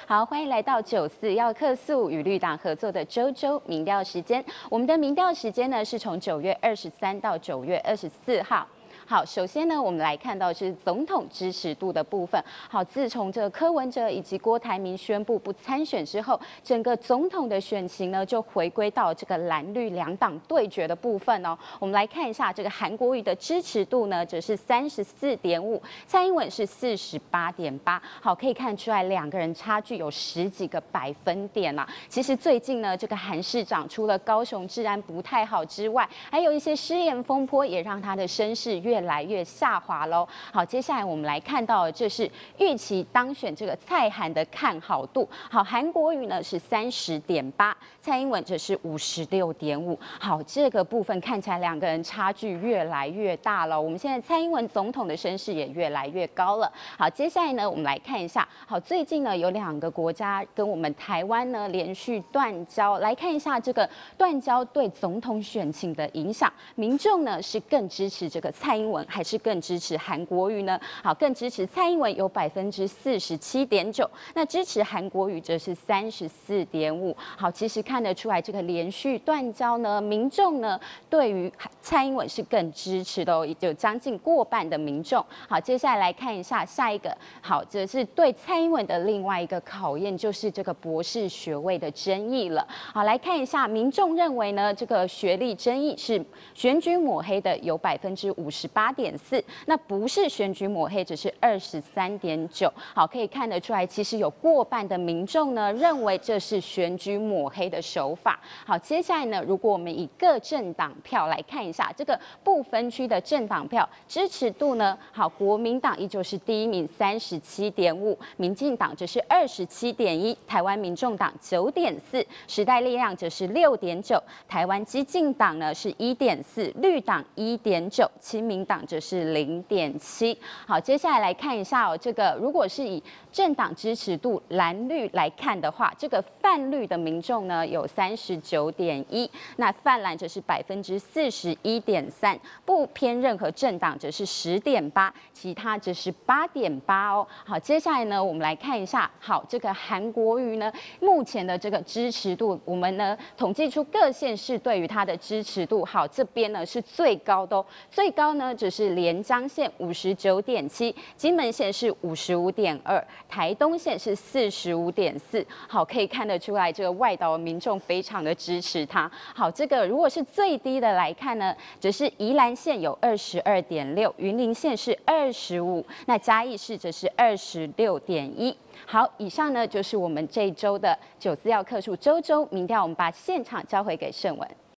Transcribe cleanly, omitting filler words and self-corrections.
好，欢迎来到94要客诉与绿党合作的周周民调时间。我们的民调时间呢是从9月23到9月24号。好，首先呢，我们来看到是总统支持度的部分。好，自从这个柯文哲以及郭台铭宣布不参选之后，整个总统的选情呢就回归到这个蓝绿两党对决的部分哦。我们来看一下这个韩国瑜的支持度呢，则是34.5，蔡英文是48.8。好，可以看出来两个人差距有10几个百分点啊。其实最近呢，这个韩市长除了高雄治安不太好之外，还有一些失言风波，也让他的声势越来越下滑喽。好，接下来我们来看到，这是预期当选这个蔡韩的看好度。好，韩国瑜呢是30.8，蔡英文则是56.5。好，这个部分看起来两个人差距越来越大了。我们现在蔡英文总统的声势也越来越高了。好，接下来呢，我们来看一下。好，最近呢有2个国家跟我们台湾呢连续断交，来看一下这个断交对总统选情的影响。民众呢是更支持这个蔡英文，还是更支持韩国瑜呢？好，更支持蔡英文有47.9%，那支持韩国瑜则是34.5%。好，其实看得出来，这个连续断交呢，民众呢对于蔡英文是更支持的哦，也有将近过半的民众。好，接下来来看一下下一个，好，这是对蔡英文的另外一个考验，就是这个博士学位的争议了。好，来看一下，民众认为呢，这个学历争议是选举抹黑的有58.4%，那不是选举抹黑，只是23.9%。好，可以看得出来，其实有过半的民众呢认为这是选举抹黑的手法。好，接下来呢，如果我们以各政党票来看一下这个不分区的政党票支持度呢，好，国民党依旧是第一名37.5%，民进党则是27.1%，台湾民众党9.4%，时代力量则是6.9%，台湾基进党呢是1.4%，绿党1.9%，亲民党则是0.7%。好，接下来来看一下哦，这个如果是以政党支持度蓝绿来看的话，这个泛绿的民众呢有39.1%，那泛蓝则是41.3%，不偏任何政党则是10.8%，其他则是8.8%哦。好，接下来呢，我们来看一下，好，这个韩国瑜呢目前的这个支持度，我们呢统计出各县市对于他的支持度，好，这边呢是最高的哦，最高呢只是连江县59.7%，金门县是55.2%，台东县是45.4%。好，可以看得出来，这个外岛的民众非常的支持他。好，这个如果是最低的来看呢，则是宜兰县有22.6%，云林县是25%，那嘉义市则是26.1%。好，以上呢就是我们这一周的94要客诉周周民调，我们把现场交回给盛文。